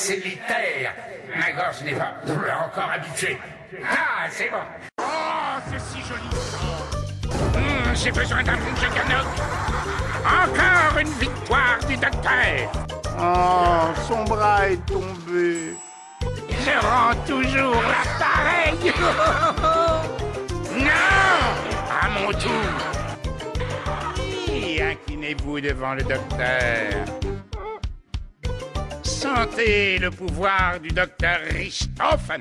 solitaire. Ma gorge n'est pas encore habituée. Ah, c'est bon. Oh, c'est si joli. J'ai besoin d'un Juggernaut. Encore une victoire du docteur. Oh, son bras est tombé. Je rends toujours l'appareil. Non, à mon tour. Inclinez-vous devant le docteur. Sentez le pouvoir du docteur Richthofen.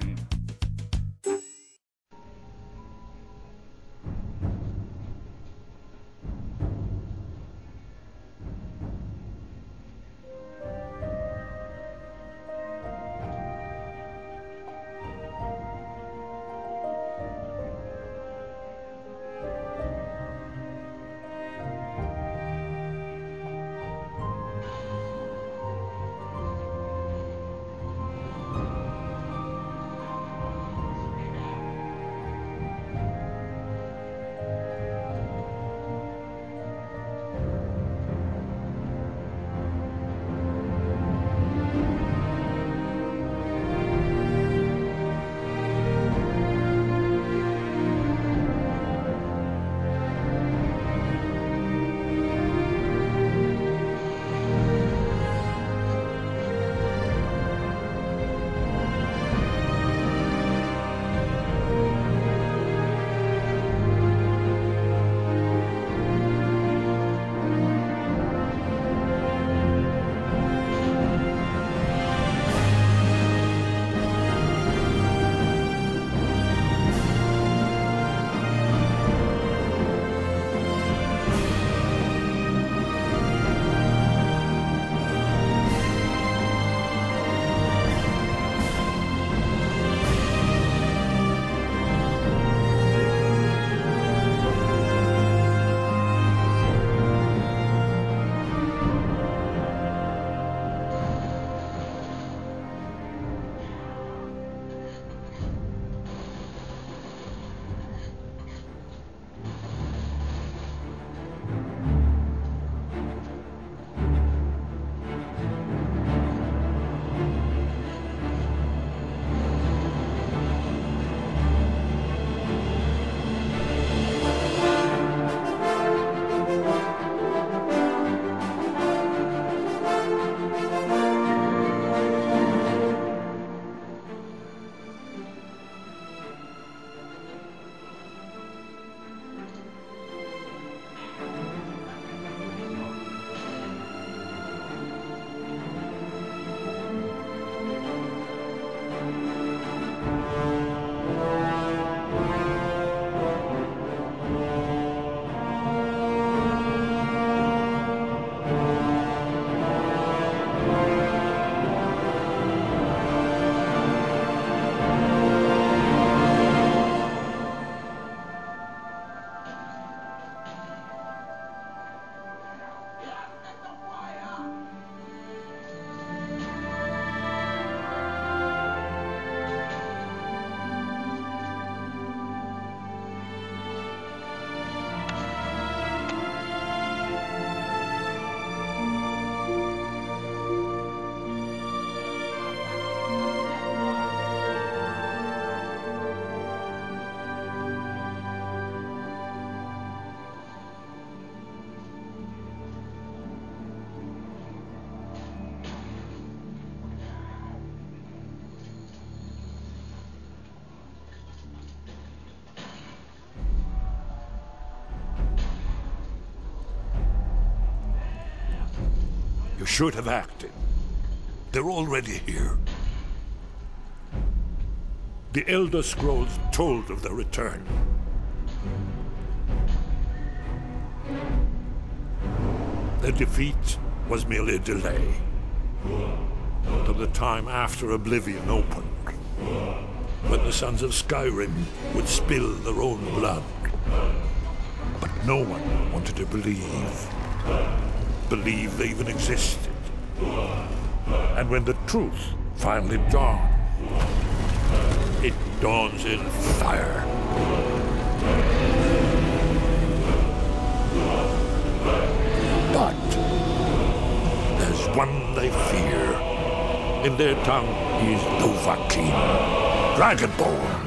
You should have acted. They're already here. The Elder Scrolls told of their return. Their defeat was merely a delay. Till the time after Oblivion opened, when the Sons of Skyrim would spill their own blood. But no one wanted to believe they even existed. And when the truth finally dawned, it dawns in fire. But there's one they fear, In their tongue, he is Dovahkiin, Dragonborn.